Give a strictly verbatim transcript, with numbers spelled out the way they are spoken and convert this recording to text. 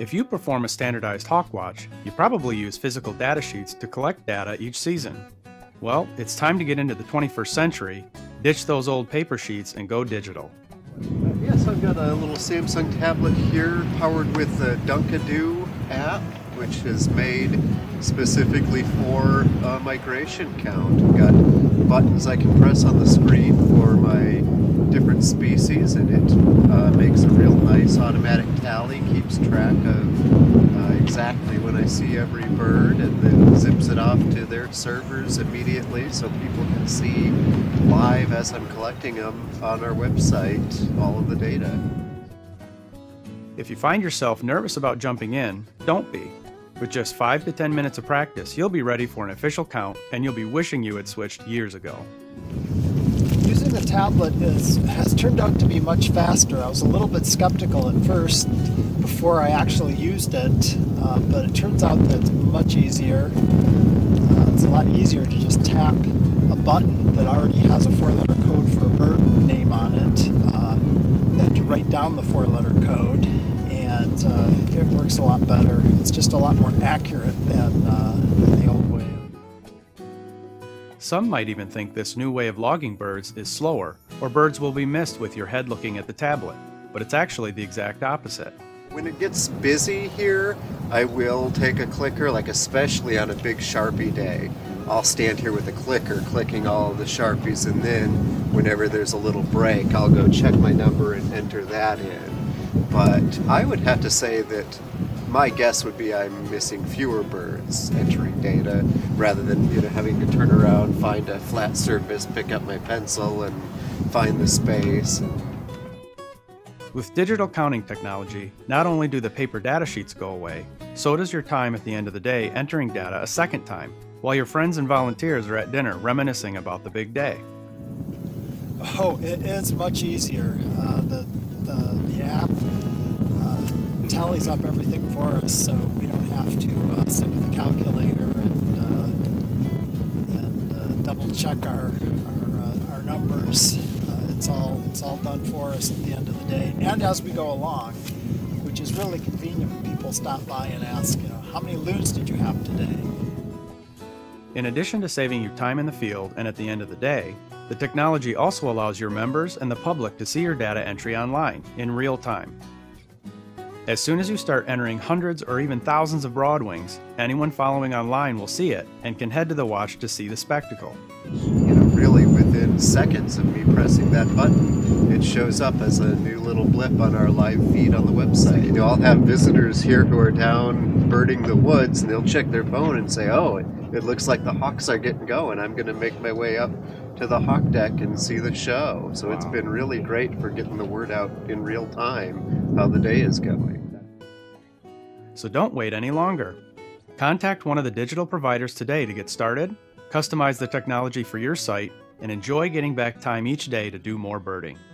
If you perform a standardized hawk watch, you probably use physical data sheets to collect data each season. Well, it's time to get into the twenty-first century, ditch those old paper sheets and go digital. Uh, yes, I've got a little Samsung tablet here powered with the Dunkadoo app, which is made specifically for uh, migration count. I've got buttons I can press on the screen for my different species, and it uh, makes a real nice automatic tally, keeps track of uh, exactly when I see every bird, and then zips it off to their servers immediately so people can see live as I'm collecting them on our website all of the data. If you find yourself nervous about jumping in, don't be. With just five to ten minutes of practice, you'll be ready for an official count, and you'll be wishing you had switched years ago. Using the tablet is, has turned out to be much faster. I was a little bit skeptical at first before I actually used it, uh, but it turns out that it's much easier. Uh, it's a lot easier to just tap a button that already has a four-letter code for a bird name on it uh, than to write down the four-letter code. And uh, it works a lot better. It's just a lot more accurate than, uh, than the old way. Some might even think this new way of logging birds is slower, or birds will be missed with your head looking at the tablet, but it's actually the exact opposite. When it gets busy here, I will take a clicker, like especially on a big Sharpie day. I'll stand here with a clicker clicking all of the Sharpies, and then whenever there's a little break, I'll go check my number and enter that in. But I would have to say that my guess would be I'm missing fewer birds entering data rather than, you know, having to turn around, find a flat surface, pick up my pencil, and find the space. With digital counting technology, not only do the paper data sheets go away, so does your time at the end of the day entering data a second time, while your friends and volunteers are at dinner reminiscing about the big day. Oh, it is much easier. Uh, the, the, the app uh, tallies up everything for us, so we don't have to uh, sit with the calculator and, uh, and uh, double check our, our, uh, our numbers. Uh, it's all it's all done for us at the end of the day, and as we go along, which is really convenient when people stop by and ask, you know, how many loons did you have today? In addition to saving you time in the field and at the end of the day, the technology also allows your members and the public to see your data entry online, in real time. As soon as you start entering hundreds or even thousands of broadwings, anyone following online will see it and can head to the watch to see the spectacle. You know, really within seconds of me pressing that button, it shows up as a new little blip on our live feed on the website. You know, I'll have visitors here who are down birding the woods, and they'll check their phone and say, oh, it, it looks like the hawks are getting going. I'm going to make my way up to the hawk deck and see the show. So it's been really great for getting the word out in real time how the day is going. So don't wait any longer. Contact one of the digital providers today to get started, customize the technology for your site, and enjoy getting back time each day to do more birding.